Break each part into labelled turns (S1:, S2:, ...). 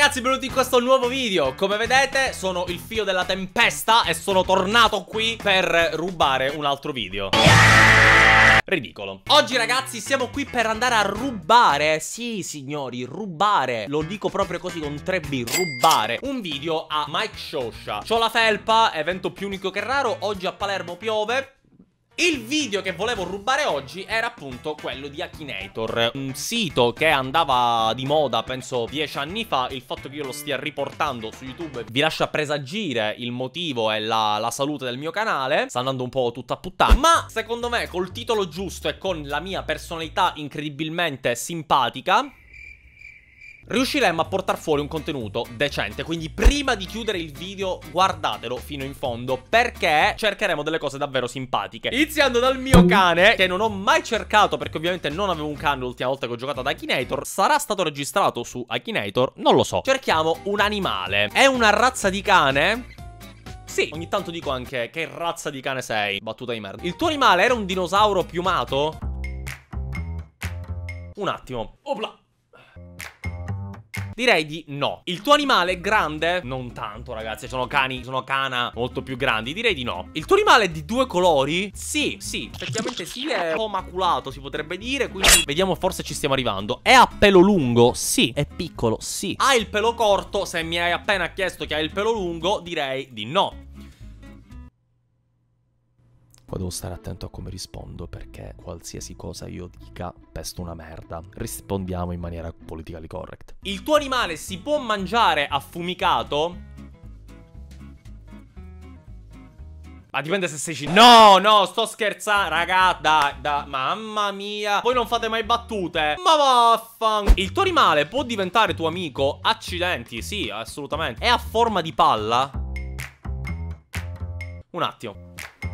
S1: ragazzi, benvenuti in questo nuovo video. Come vedete sono il figlio della tempesta e sono tornato qui per rubare un altro video. Ridicolo. Oggi ragazzi siamo qui per andare a rubare. Sì signori, rubare. Lo dico proprio così con 3B, rubare un video a Mike Scioscia. C'ho la felpa, evento più unico che raro. Oggi a Palermo piove. Il video che volevo rubare oggi era appunto quello di Akinator, un sito che andava di moda penso 10 anni fa. Il fatto che io lo stia riportando su YouTube vi lascia presagire il motivo e la salute del mio canale. Sta andando un po' tutta a puttana, ma secondo me col titolo giusto e con la mia personalità incredibilmente simpatica riusciremo a portare fuori un contenuto decente. Quindi prima di chiudere il video guardatelo fino in fondo, perché cercheremo delle cose davvero simpatiche. Iniziando dal mio cane, che non ho mai cercato perché ovviamente non avevo un cane l'ultima volta che ho giocato ad Akinator. Sarà stato registrato su Akinator? Non lo so. Cerchiamo un animale. È una razza di cane? Sì, ogni tanto dico anche che razza di cane sei. Battuta di merda. Il tuo animale era un dinosauro piumato? Un attimo. Opla. Direi di no. Il tuo animale è grande? Non tanto ragazzi, sono cana molto più grandi. Direi di no. Il tuo animale è di due colori? Sì, effettivamente sì, è un po' maculato si potrebbe dire. Quindi vediamo, forse ci stiamo arrivando. È a pelo lungo? Sì. È piccolo? Sì. Ha il pelo corto? Se mi hai appena chiesto che ha il pelo lungo, direi di no. Poi devo stare attento a come rispondo, perché qualsiasi cosa io dica pesto una merda. Rispondiamo in maniera politically correct. Il tuo animale si può mangiare affumicato? Ma dipende se sei No, sto scherzando, raga, dai, mamma mia. Voi non fate mai battute. Ma vaffan. Il tuo animale può diventare tuo amico? Accidenti, sì, assolutamente. È a forma di palla? Un attimo.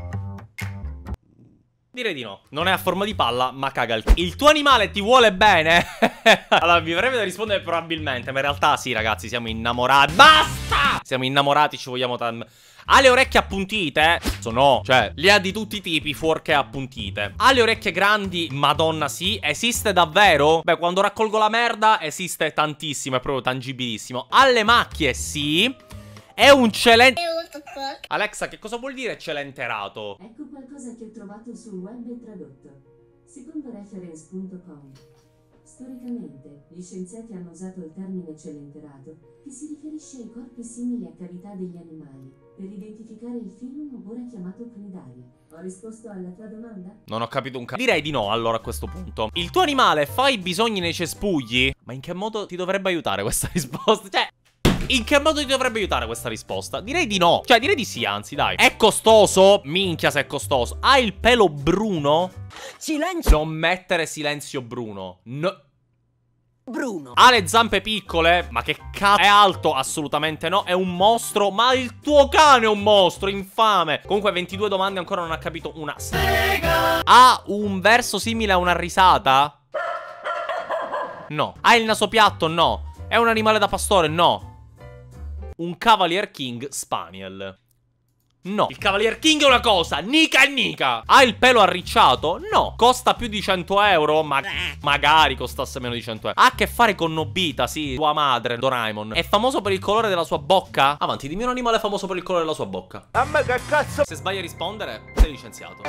S1: Direi di no. Non è a forma di palla, ma caga il... Il tuo animale ti vuole bene? Allora, mi verrebbe da rispondere probabilmente, ma in realtà sì, ragazzi, siamo innamorati. Basta! Siamo innamorati, ci vogliamo tanto. Ha le orecchie appuntite? No, cioè, li ha di tutti i tipi, fuorché appuntite. Ha le orecchie grandi? Madonna sì. Esiste davvero? Beh, quando raccolgo la merda esiste tantissimo, è proprio tangibilissimo. Ha le macchie? Sì. È un celente... Alexa, che cosa vuol dire celenterato?
S2: Ecco qualcosa che ho trovato sul web e tradotto. Secondo reference.com, storicamente, gli scienziati hanno usato il termine celenterato, che si riferisce ai corpi simili a cavità degli animali, per identificare il filum ora chiamato cnidaria. Ho risposto alla tua domanda?
S1: Non ho capito un cazzo. Direi di no, allora, a questo punto. Il tuo animale fa i bisogni nei cespugli? Ma in che modo ti dovrebbe aiutare questa risposta? Cioè... in che modo ti dovrebbe aiutare questa risposta? Direi di no. Cioè, direi di sì, anzi, dai. È costoso? Minchia se è costoso. Ha il pelo bruno?
S3: Silenzio.
S1: Non mettere silenzio Bruno. No.
S3: Bruno.
S1: Ha le zampe piccole? Ma che cazzo? È alto? Assolutamente no. È un mostro? Ma il tuo cane è un mostro, infame. Comunque 22 domande, ancora non ha capito una sega. Ha un verso simile a una risata? No. Ha il naso piatto? No. È un animale da pastore? No. Un Cavalier King Spaniel? No. Il Cavalier King è una cosa, Nika e Nika. Ha il pelo arricciato? No. Costa più di 100 euro? Magari costasse meno di 100 euro. Ha a che fare con Nobita, sì, tua madre, Doraemon. È famoso per il colore della sua bocca? Avanti, dimmi un animale famoso per il colore della sua bocca.
S3: A me che cazzo?
S1: Se sbagli a rispondere, sei licenziato.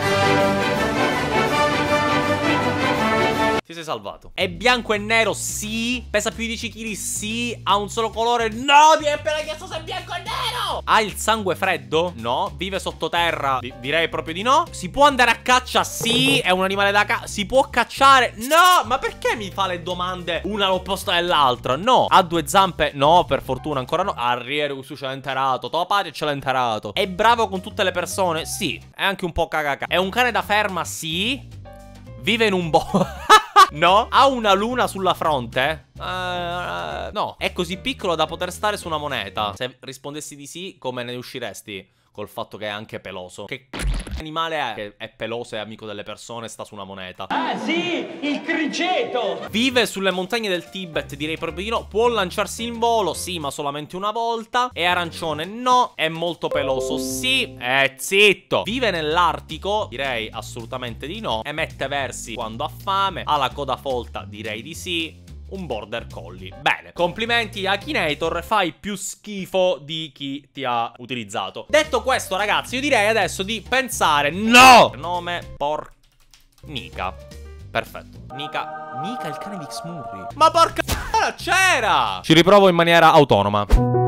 S1: Ti sei salvato. È bianco e nero? Sì. Pesa più di 10 kg? Sì. Ha un solo colore? No. Mi hai appena chiesto se è bianco e nero. Ha il sangue freddo? No. Vive sottoterra? Direi proprio di no. Si può andare a caccia? Sì. È un animale da caccia? Si può cacciare? No. Ma perché mi fa le domande una all'opposto dell'altra? No. Ha due zampe? No, per fortuna ancora no. Arriero su celenterato. Topari celenterato. È bravo con tutte le persone? Sì. È anche un po' cagaca. È un cane da ferma? Sì. Vive in un No. Ha una luna sulla fronte? No. È così piccolo da poter stare su una moneta. Se rispondessi di sì, come ne usciresti? Col fatto che è anche peloso. Che animale è? Che è peloso, è amico delle persone, sta su una moneta.
S3: Ah sì, il criceto.
S1: Vive sulle montagne del Tibet? Direi proprio di no. Può lanciarsi in volo? Sì, ma solamente una volta. È arancione? No. È molto peloso? Sì. Zitto. Vive nell'Artico? Direi assolutamente di no. Emette versi quando ha fame. Ha la coda folta? Direi di sì. un border collie. Bene, complimenti Akinator, fai più schifo di chi ti ha utilizzato. Detto questo, ragazzi, io direi adesso di pensare. No! Nome Nika. Perfetto. Nika il cane di Xmurri. Ma porca c'era! Ci riprovo in maniera autonoma.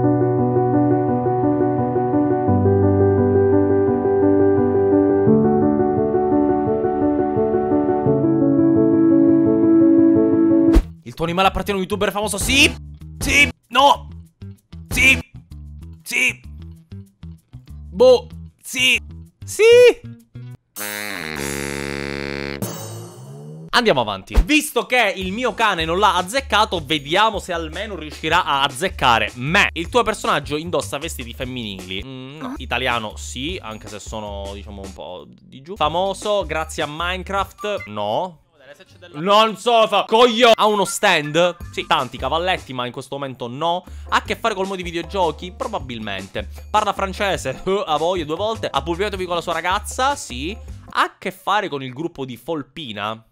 S1: Il tuo animale appartiene a un youtuber famoso? Sì! Sì! No! Sì! Sì! Boh! Sì! Sì! Andiamo avanti. Visto che il mio cane non l'ha azzeccato, vediamo se almeno riuscirà a azzeccare me. Il tuo personaggio indossa vestiti femminili? No. Italiano sì, anche se sono, diciamo, un po' di giù. Famoso grazie a Minecraft? No. Non so, coglio. Ha uno stand? Sì, tanti cavalletti, ma in questo momento no. Ha a che fare col mondo di videogiochi? Probabilmente. Parla francese? Ha voglia 2 volte. Ha pubblicato con la sua ragazza? Sì. Ha a che fare con il gruppo di Folpina?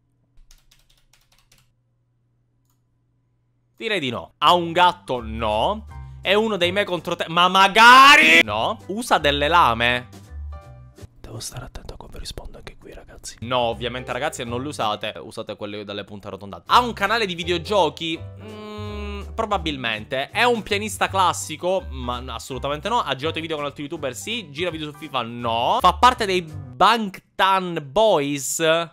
S1: Direi di no. Ha un gatto? No. È uno dei me contro te? Ma magari! No. Usa delle lame? Devo stare attento a come rispondo anche qui, ragazzi. No, ovviamente, ragazzi, non le usate. Usate quelle dalle punte arrotondate. Ha un canale di videogiochi? Probabilmente. È un pianista classico? Ma assolutamente no. Ha girato i video con altri youtuber? Sì. Gira video su FIFA? No. Fa parte dei Bangtan Boys?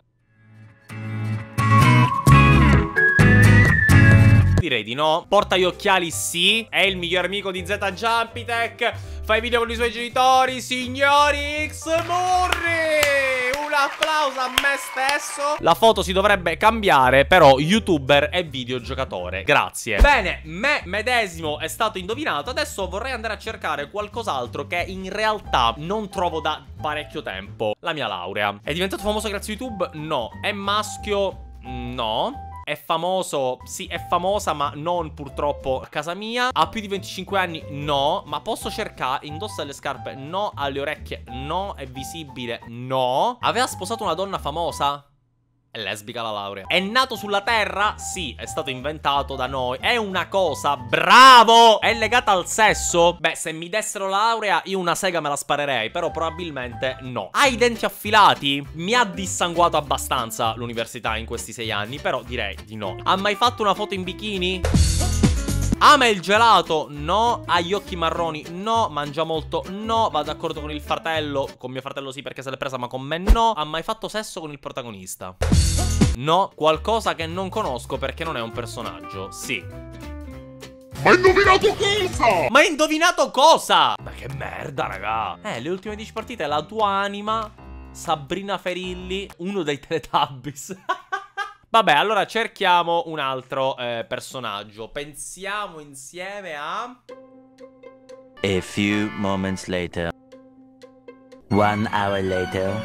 S1: Direi di no. Porta gli occhiali? Sì. È il miglior amico di Z Jumpitech. Fa i video con i suoi genitori. Signori Xmurri, un applauso a me stesso. La foto si dovrebbe cambiare, però youtuber e videogiocatore. Grazie. Bene, me medesimo è stato indovinato. Adesso vorrei andare a cercare qualcos'altro che in realtà non trovo da parecchio tempo. La mia laurea. È diventato famoso grazie a YouTube? No. È maschio? No. È famoso? Sì, è famosa, ma non purtroppo a casa mia. Ha più di 25 anni? No. Ma posso cercare? Indossa le scarpe? No. Ha le orecchie? No. È visibile? No. Aveva sposato una donna famosa? È lesbica la laurea. È nato sulla Terra? Sì, è stato inventato da noi. È una cosa, bravo! È legata al sesso? Beh, se mi dessero la laurea io una sega me la sparerei, però probabilmente no. Ha i denti affilati? Mi ha dissanguato abbastanza l'università in questi 6 anni, però direi di no. Ha mai fatto una foto in bikini? Ama il gelato? No. Ha gli occhi marroni? No. Mangia molto? No. Va d'accordo con il fratello? Con mio fratello sì, perché se l'è presa, ma con me no. Ha mai fatto sesso con il protagonista? No. Qualcosa che non conosco perché non è un personaggio? Sì.
S4: Ma hai indovinato cosa?
S1: Ma hai indovinato cosa? Ma che merda, raga. Le ultime 10 partite la tua anima, Sabrina Ferilli, uno dei Teletubbies. Vabbè, allora cerchiamo un altro personaggio. Pensiamo insieme a...
S5: A few moments later. 1 hour later.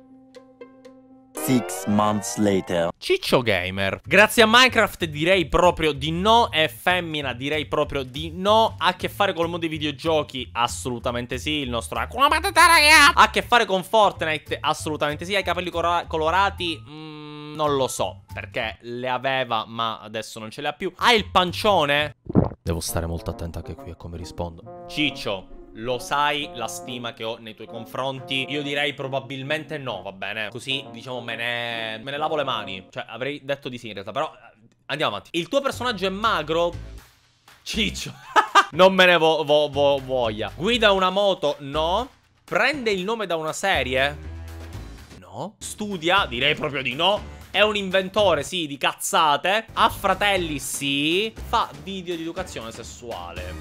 S5: 6 months later.
S1: Ciccio Gamer. Grazie a Minecraft direi proprio di no. È femmina, direi proprio di no. Ha a che fare col mondo dei videogiochi? Assolutamente sì. Il nostro Hakuna Matata, ragazzi. Ha a che fare con Fortnite? Assolutamente sì. Ha i capelli colorati? Non lo so, perché le aveva, ma adesso non ce le ha più. Ha il pancione? Devo stare molto attento anche qui a come rispondo. Ciccio, lo sai la stima che ho nei tuoi confronti? Io direi probabilmente no, va bene? Così, diciamo, me ne lavo le mani. Cioè, avrei detto di sì in realtà, però andiamo avanti. Il tuo personaggio è magro? Ciccio. Non me ne voglia. Guida una moto? No. Prende il nome da una serie? No. Studia? Direi proprio di no. È un inventore, sì, di cazzate. Ha fratelli, sì. Fa video di educazione sessuale.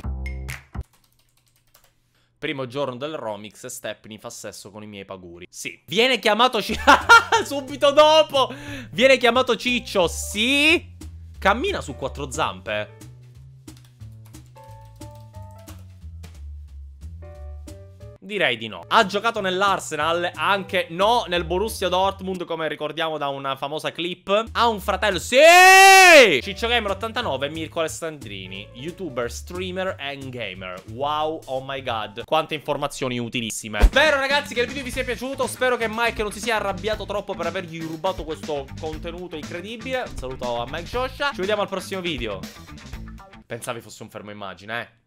S1: Primo giorno del Romix, Stepney fa sesso con i miei paguri. Sì. Viene chiamato subito dopo. Viene chiamato Ciccio, sì. Cammina su 4 zampe. Direi di no. Ha giocato nell'Arsenal? Anche no. Nel Borussia Dortmund, come ricordiamo da una famosa clip. Ha un fratello? Sì! Ciccio Gamer 89 e Mirko Alessandrini, youtuber, streamer and gamer. Wow, oh my god, quante informazioni utilissime. Spero ragazzi che il video vi sia piaciuto. Spero che Mike non si sia arrabbiato troppo per avergli rubato questo contenuto incredibile. Un saluto a Mike Shosha. Ci vediamo al prossimo video. Pensavi fosse un fermo immagine,